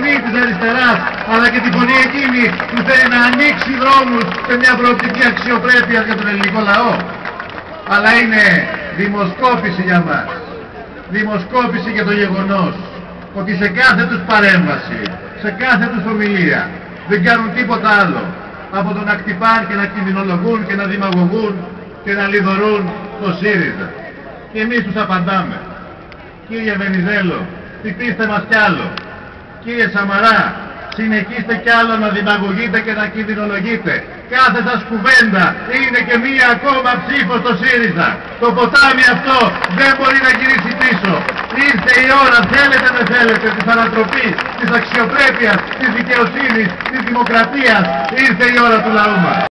φωνή της αριστεράς, αλλά και τη φωνή εκείνη που θέλει να ανοίξει δρόμους σε μια προοπτική αξιοπρέπεια για τον ελληνικό λαό. Αλλά είναι δημοσκόπηση για μας. Δημοσκόπηση για το γεγονός ότι σε κάθε τους παρέμβαση, σε κάθε τους ομιλία δεν κάνουν τίποτα άλλο από το να κτυπάν και να κινδυνολογούν και να δημαγωγούν και να λιδωρούν το ΣΥΡΙΖΑ. Και εμείς τους απαντάμε. Κύριε Βενιζέλο, χτυπήστε μας κι άλλο. Κύριε Σαμαρά, συνεχίστε κι άλλο να δημαγωγείτε και να κινδυνολογείτε. Κάθε σας κουβέντα είναι και μία ακόμα ψήφος στο ΣΥΡΙΖΑ. Το ποτάμι αυτό δεν μπορεί να γυρίσει πίσω. Ήρθε η ώρα, θέλετε με θέλετε, της ανατροπής, της αξιοπρέπειας, της δικαιοσύνης, της δημοκρατίας. Ήρθε η ώρα του λαού μας.